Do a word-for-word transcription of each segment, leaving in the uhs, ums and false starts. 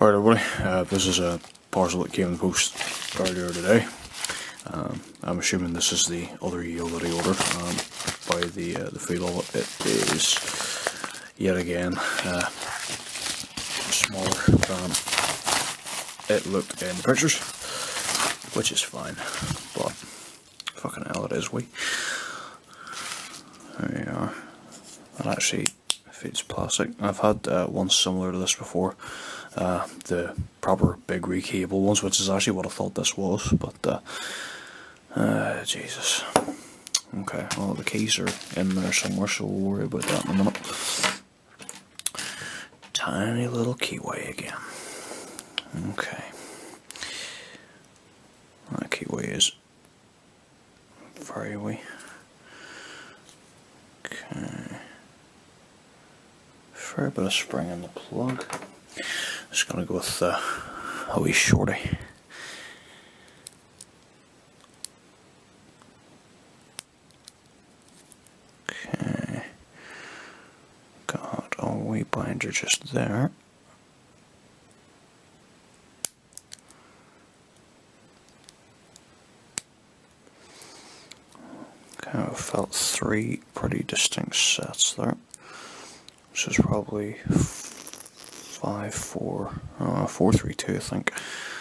Alright everybody, uh, this is a parcel that came in the post earlier today. Um, I'm assuming this is the other yield that I ordered. Um, by the uh, the feel of it, it is yet again uh, smaller than it looked in the pictures, which is fine, but fucking hell it is wee. There you are. That actually feels plastic. I've had uh, one similar to this before. Uh, the proper big recable ones, which is actually what I thought this was, but uh, uh, Jesus. Okay, well the keys are in there somewhere, so we'll worry about that in a minute. Tiny little keyway again. Okay. That keyway is very wee. Okay. Fair bit of spring in the plug. Just gonna go with uh, a wee shorty. Okay. Got a wee binder just there. Okay, I've felt three pretty distinct sets there. This is probably five, four, uh, four, three, two, I think.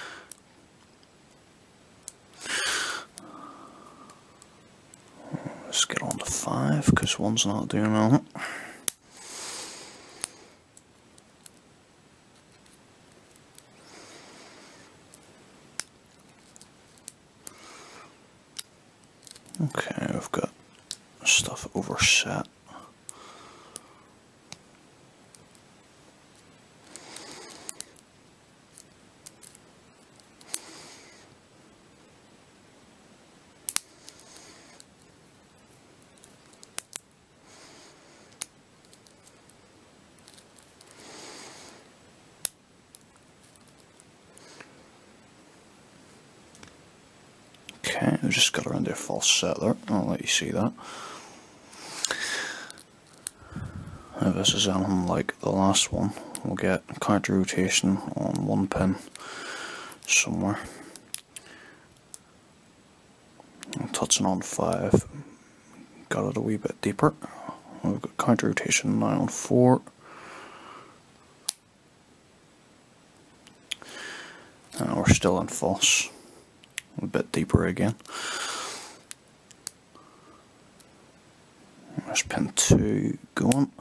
Let's get on to five because one's not doing on it. Okay, I've got stuff overset. Okay, I've just got around their false set there. I'll let you see that. If this is anything like the last one, we'll get counter rotation on one pin somewhere. I'm touching on five. Got it a wee bit deeper. We've got counter rotation now on four. And we're still in false. A bit deeper again. There's pin two going.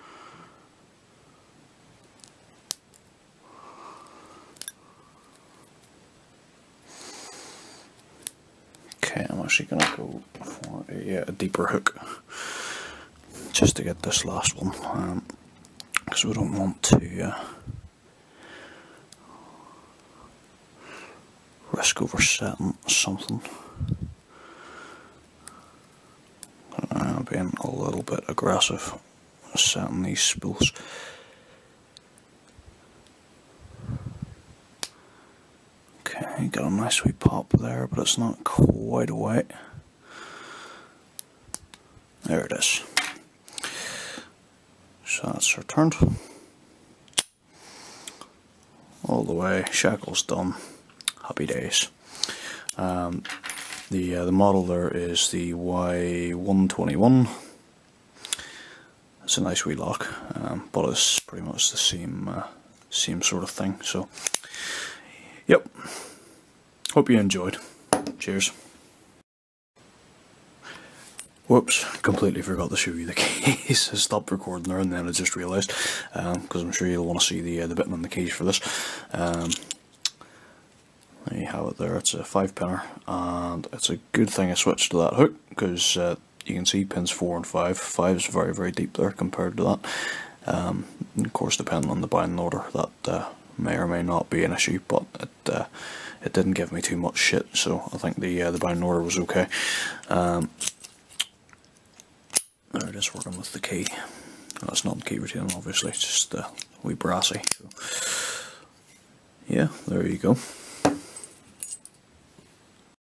Okay, I'm actually going to go for a, a deeper hook just to get this last one, because um, we don't want to uh, risk oversetting something. Uh, being a little bit aggressive setting these spools. Okay, got a nice wee pop there, but it's not quite away. There it is. So that's returned. All the way, shackles done. Happy days. Um, the uh, the model there is the Y one twenty-one. It's a nice wee lock, um, but it's pretty much the same uh, same sort of thing. So, yep. Hope you enjoyed. Cheers. Whoops, completely forgot to show you the keys. I stopped recording there and then I just realised, because um, I'm sure you'll want to see the uh, the button on the keys for this. Um, There you have it there, it's a five pinner, and it's a good thing I switched to that hook, because uh, you can see pins four and five. five is very very deep there compared to that. Um, of course, depending on the binding order, that uh, may or may not be an issue, but it uh, it didn't give me too much shit, so I think the uh, the binding order was okay. Um, there it is, working with the key. That's not the key retaining, obviously, it's just uh, wee brassy. So, yeah, there you go.